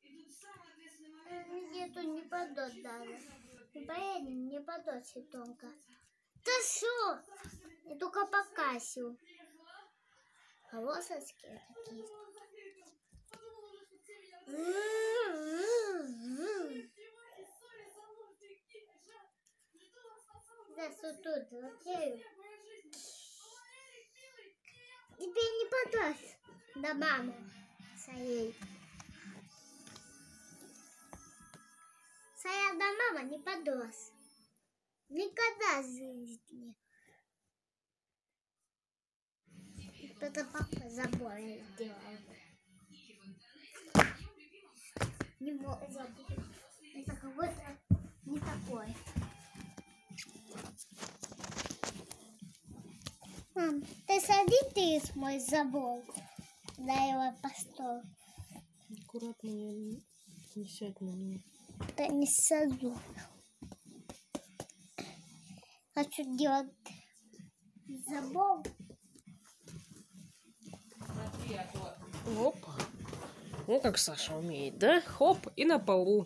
Мне тут не падать даже. Поедем, не падать только. Да что? Я только покрасил. Полосочки такие. Да, что тут? Окей. Теперь не подать до мамы своей. Своя до мамы не подось. Никогда в жизни. Это папа забор сделал. Не мог забыть. Это какой-то не такой. Мам, ты садись мой забор. Дай его постол. Аккуратно, не сядь на меня. Да не саду. Хочу делать забор. Опа. Ну, как Саша умеет, да? Хоп, и на полу.